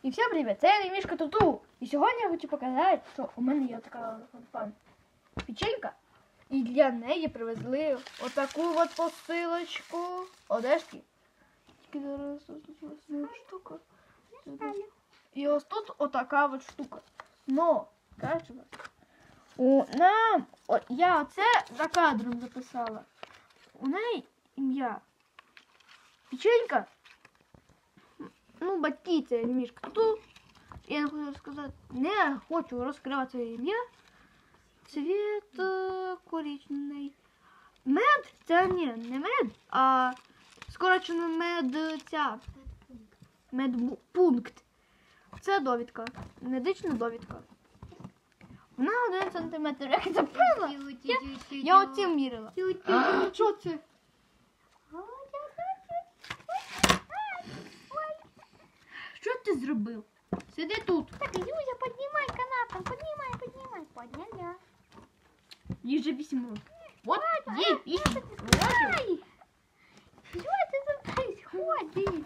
І всім привіт, це я Мішка Туту. І сьогодні я хочу показати, що у мене є така печенька. І для неї привезли отаку от посилочку Одешки. Тільки зараз тут штука. І ось тут отака от штука. Но, кажу вас, я оце за кадром записала. У неї ім'я печенька. Ну, батьки це Мішка Туту. Я не хочу розкривати своє ім'я. Цвіт коричневий. Мед це не мед, а скорочено медпункт. Це довідка. Медична довідка. Вона 1 см. Як це правильно? Я оцім мірила. Що це? Що ти зробив? Сиди тут. Так, Юля, поднимай канатом, поднимай. Подняла. Їй же 8 років. Вот, їй 8 років. Что это тут происходит?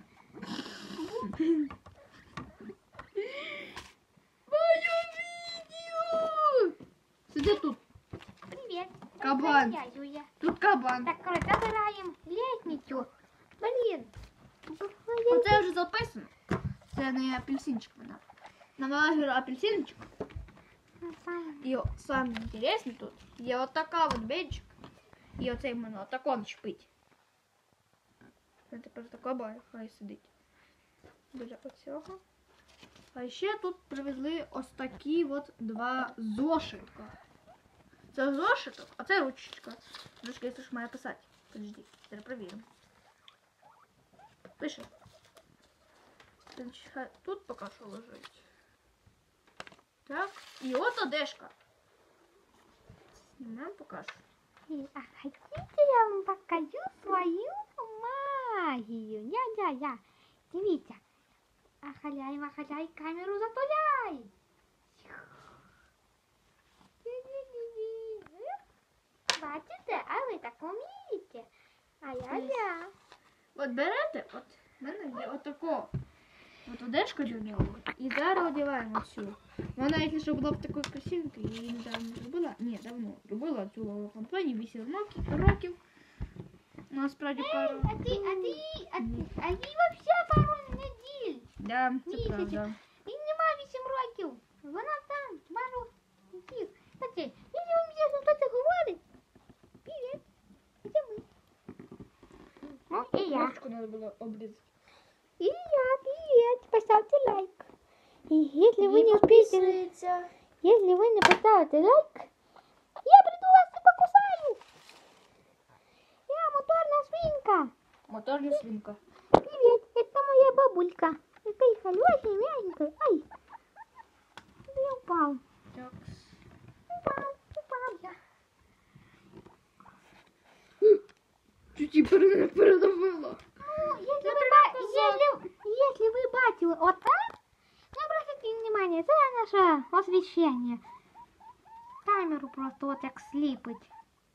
Моє відео! Сиди тут. Привет. Кабан. Я, Юля. Тут кабан. Так, короче, забираем лестницу. Блин. Оце вже записано. Це не апельсинчик вона. Намалажила апельсинчик. І саме інтересне тут є отака от бейджик. І оцей в мене отако шпить. Це тепер така хай сидить. Біля оцього. А ще тут привезли ось такі от 2 зошитка. Це зошиток, а це ручечка. Ручка, якщо ж має писати. Подожди, зараз перевіримо. Пише. Тут поки що лежить. Так, і от Одешка. Знімаємо, покажу. А хотите, я вам покажу свою магию? Я. Дивіться. Ахаляй, камеру затуляй. Бачите, а ви так вмієте. А я. От берете, от в мене є отако. От Одешка для нього. І зараз одягаємо цю. Вона, якщо що, була б такою красивенькою, її недавно зробила. Ні, давно зробила цю компанію 8 років. Насправді пару. А їй вообще пару неділь. Да, це Місяців. правда. І нема 8 років. Вона там пару неділь. Кстати, якщо вам інтересно, хто це говорить, привіт. Це ми. Ну і я. Ручку треба було обрізати. И я, привет, поставьте лайк. И если вы не успеете, если вы не поставите лайк, я приду вас и покусаю. Я моторная свинка. Моторна свинка. Привет, это моя бабулька. Такая хорошая, мягенькая. Ай, я упал. Так. Упал я. Чуть передавила. Ну, если вы бачили вот так, не обратите внимание, это наше освещение. Камеру просто вот так сліпить.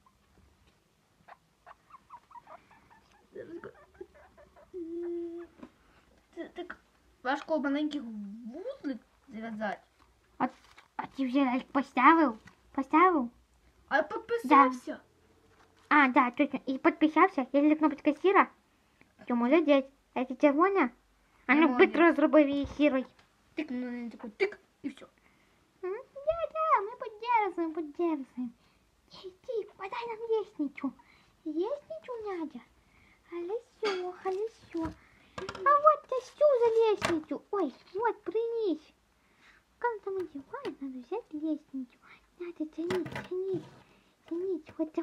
Це так важко маленьких вузлик зв'язати. А ти вже лайк поставив? Поставив? А підписався. А, да, точно. И подписался. Если кнопочка сира, то молодец. А это червоня? А ну Червоня. быстро зроби її сірою. Тик, ну не такой тик і все. Да, мы поддерживаем. Ти, подай нам лестницу. Лестницу надо. Хорошо. А вот тащу за лестницу. Ой, вот, принись. Как там одеваем, надо взять лестницу. Надо тянить. Вот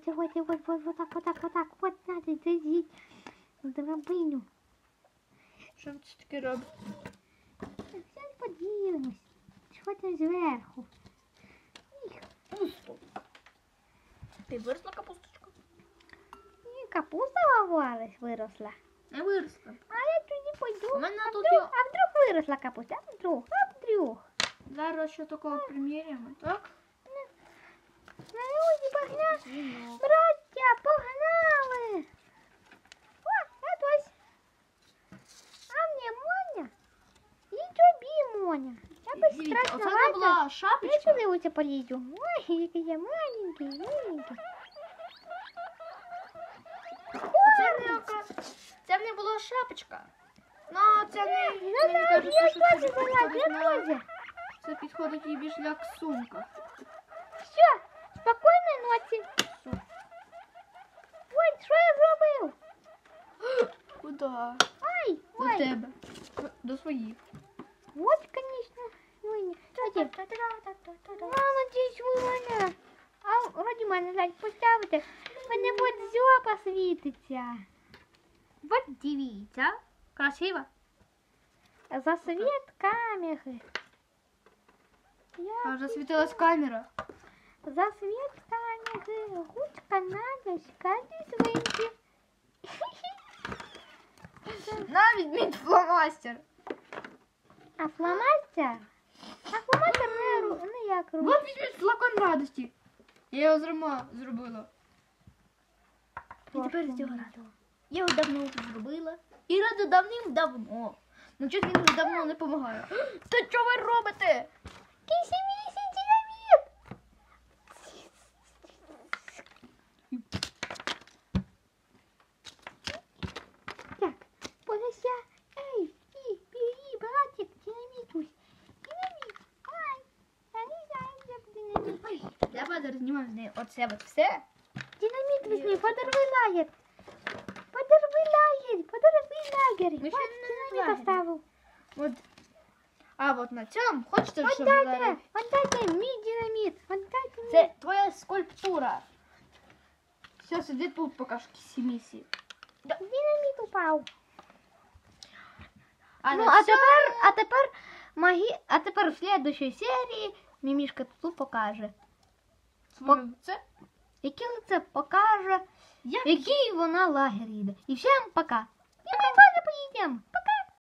так. Вот надо тянить. Драбиню. Що це таке робить? Сейчас подивимось. Що там зверху? Пусто. Ти виросла капусточка? Ні, капуста виросла. Не виросла. А я туди пойду. У мене А тут вдруг виросла капуста? А вдруг? Зараз ще такого приміряємо, так? На люди погнали. Звінок. Браття, погнали. О, это ось. А мне Моня? Моня. Я без Дивіться, страшно оце не лазю. була Я шапочка. сюди оце полізу. Ой, який я маленький, маленький. Це не була шапочка. Ну, це не... Ну мені так, кажеться, я що теж це залазь, підходить я на- теж. Це підходить їй більш як сумка. Все, спокійної ночі. Ой, що я зробив? Куди? Ай, До ой. тебе. До своїх. Вот, конечно. Ой, мама, здесь вона. А вроді мене лайк поставити. Мене от зьопа світиться. Вот дивіться. Красиво. За світ камери. А вже світилась камера. За світ камери. Ручка надо, каждой свинки. Навіть мій фломастер. А фломастер? А фломастер не як рука. Вот візьміть флакон радості. Я його зробила. І тепер з цього раду. Я його давно зробила. І ради давним-давно. Ну щось він вже давно не допомагає. Та що ви робите? Кисі-місі, динаміт! Так, полося. Ей, і, бери, братик, динамітусь. Динаміт, ай. А не знаю, як динаміт. Я зараз знімаю з неї оце от все. Динамит возьми, подорви лагерь. Подорви лагерь, подорви лагерь. Ми ще Вот не динамит лагерь. оставил. От. А от на цьому хочете, щоб Отдайте, зараз... отдайте мій динамит, отдайте мій. Це твоя скульптура. Все, сиди тут поки що кисі-місі. Динамит упав. А Ну, на а тепер в следующей серії Мімішка тут покаже. своє це. Яке лице покаже, Як в який вона лагер їде. І всім пока. І ми теж поїдемо.